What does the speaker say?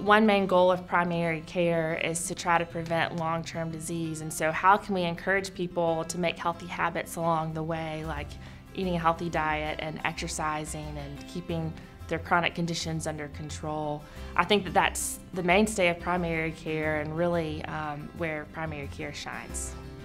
one main goal of primary care is to try to prevent long-term disease, and so how can we encourage people to make healthy habits along the way, like eating a healthy diet and exercising and keeping their chronic conditions under control. I think that that's the mainstay of primary care and really where primary care shines.